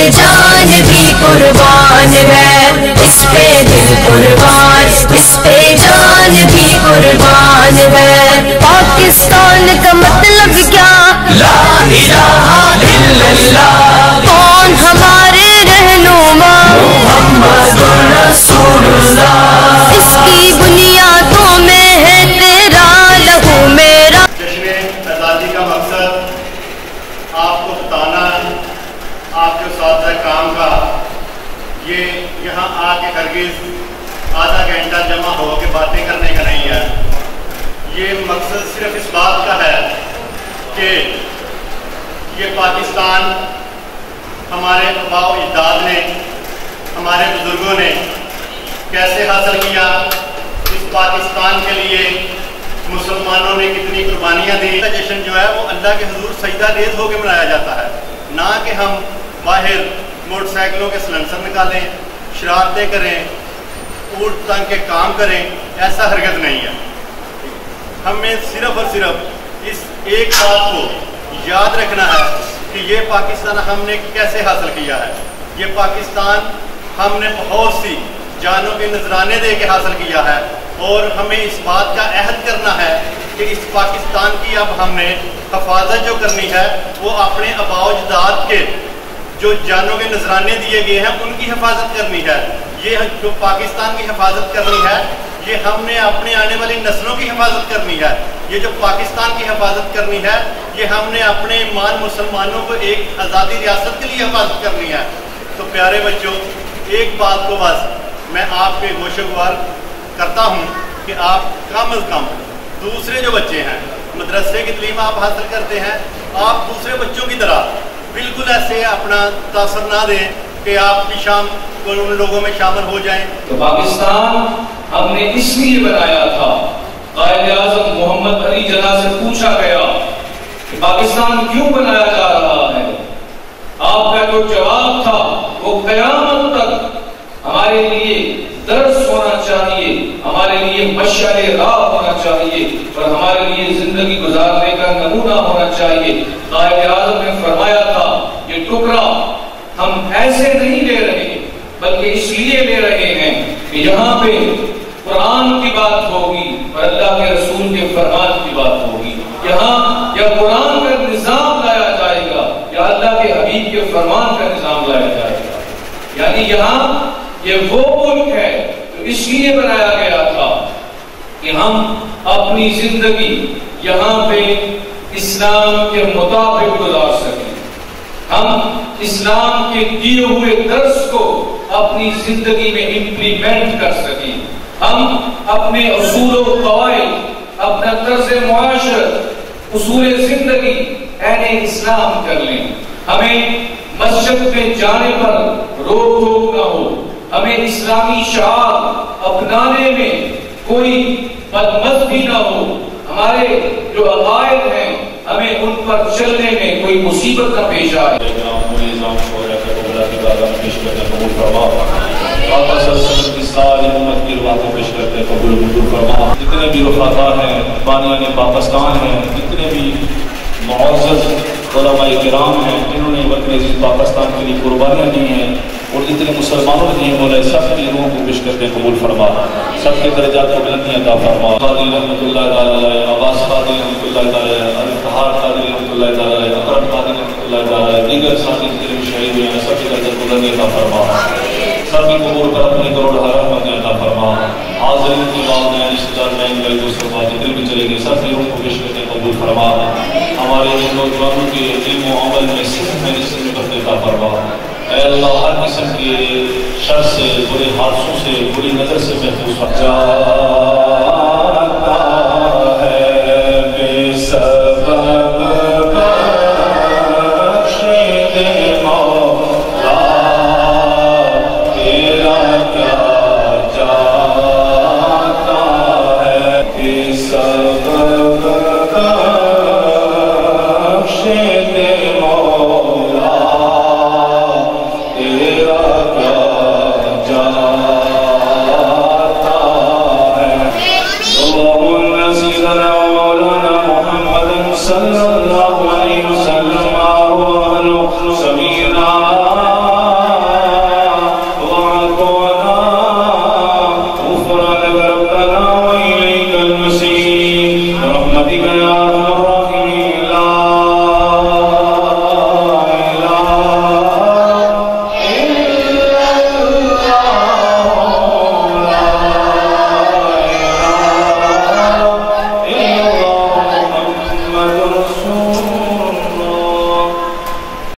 جان بھی قربان ہے، اس پہ دل قربان، اس پہ جان بھی قربان ہے۔ پاکستان کا مطلب کیا؟ لا الہ الا اللہ۔ کون ہمارے رہنما؟ محمد رسول اللہ۔ اس کی بنیادوں میں ہے تیرا لہو میرا۔ جشن آزادی کا مقصد آپ کو بتانا، آپ کے ساتھ کام کا، یہ یہاں آ کے ہرگز آدھا گھنٹہ جمع ہو کے باتیں کرنے کا نہیں ہے۔ یہ مقصد صرف اس بات کا ہے کہ یہ پاکستان ہمارے آباء و اجداد نے، ہمارے بزرگوں نے کیسے حاصل کیا، اس پاکستان کے لیے مسلمانوں نے کتنی قربانیاں دی۔ جشن جو ہے وہ اللہ کے حضور سجدہ ریز ہو کے منایا جاتا ہے، نہ کہ ہم باہر موٹر سائیکلوں کے سلنسر نکالیں، شرارتیں کریں، اونٹ تنگ کے کام کریں، ایسا ہرگز نہیں ہے۔ ہمیں صرف اور صرف اس ایک بات کو یاد رکھنا ہے کہ یہ پاکستان ہم نے کیسے حاصل کیا ہے۔ یہ پاکستان ہم نے بہت سی جانوں کے نذرانے دے کے حاصل کیا ہے، اور ہمیں اس بات کا عہد کرنا ہے کہ اس پاکستان کی اب ہم نے حفاظت جو کرنی ہے وہ اپنے آباء و اجداد کے جو جانوں کے نذرانے دیے گئے ہیں ان کی حفاظت کرنی ہے۔ یہ جو پاکستان کی حفاظت کرنی ہے، یہ ہم نے اپنے آنے والی نسلوں کی حفاظت کرنی ہے۔ یہ جو پاکستان کی حفاظت کرنی ہے، یہ ہم نے اپنے ایمان مسلمانوں کو ایک آزادی ریاست کے لیے حفاظت کرنی ہے۔ تو پیارے بچوں، ایک بات کو بس میں آپ کے گوشگوار کرتا ہوں کہ آپ کم از کم دوسرے جو بچے ہیں، مدرسے کی تعلیم آپ حاصل کرتے ہیں، آپ دوسرے بچوں کی طرح بالکل ایسے اپنا تاثر نہ دیں کہ آپ بھی شام کو ان لوگوں میں شامل ہو جائیں۔ تو پاکستان ہم نے اس لیے بنایا تھا۔ قائد اعظم محمد علی جناح سے پوچھا گیا کہ پاکستان کیوں بنایا جا رہا ہے؟ آپ کا جو جواب تھا وہ قیامت تک ہمارے لیے درس ہونا چاہیے، ہمارے لیے مشعل راہ ہونا چاہیے، اور ہمارے لیے زندگی گزارنے کا نمونہ ہونا چاہیے۔ قائد اعظم نے فرمایا تھا یہ ٹکڑا ہم ایسے نہیں لے رہے بلکہ اس لیے لے رہے ہیں کہ یہاں پہ قرآن کی بات ہوگی اور اللہ کے رسول کے فرمان کی بات ہوگی۔ یہاں یا قرآن کا نظام لایا جائے گا یا اللہ کے حبیب کے فرمان کا نظام لایا جائے گا۔ یعنی یہاں یہ وہ ملک ہے جو اس لیے بنایا گیا تھا کہ ہم اپنی زندگی یہاں پہ اسلام کے مطابق گزار سکیں، ہم اسلام کے دیے ہوئے درس کو اپنی زندگی میں امپلیمنٹ کر سکیں، ہم اپنے اصول و قواعد، اپنا طرز معاشرت، اصول زندگی عین اسلام کر لیں۔ ہمیں مسجد میں جانے پر روک ٹوک نہ ہو، ہمیں اسلامی شعار اپنانے میں کوئی بدمزگی نہ ہو، ہمارے جو عقائد ہیں ہمیں ان پر چلنے میں کوئی مصیبت نہ پیش آئے۔ ساری امت کی روایتوں پیش کرتے ہیں، قبول منظور فرما۔ جتنے بھی رفقا ہیں، بانیان پاکستان ہیں، جتنے بھی معزز علماء کرام ہیں جنہوں نے وطن عزیز پاکستان کے لیے قربانیاں دی ہیں، اور جتنے مسلمانوں نے دی ہیں، مولا سب کی روحوں کو پیش کرتے ہیں، قبول فرما۔ سب کے درجات کو بلندیاں عطا فرما۔ قاضی رحمۃ اللہ تعالی علیہ، عباس قاضی رحمۃ اللہ تعالی علیہ، الفہار قاضی رحمۃ اللہ تعالی علیہ، اکرم قاضی رحمۃ اللہ تعالی علیہ، دیگر ساتھی جتنے بھی شہید ہوئے ہیں، سب کے درجات کو بلندیاں عطا فرما۔ سب کی قبول کر اپنے کروڑ حرام میں عطا فرما۔ حاضرین کی والدین رشتہ دار میں گئے دوست بات دل بھی چلے گئے، سب روح کو پیش کرتے قبول فرما۔ ہمارے نوجوانوں کے علم و عمل میں صرف میں اس میں برکت عطا فرما۔ اے اللہ ہر قسم کے شر سے، برے حادثوں سے، بری نظر سے محفوظ رکھ۔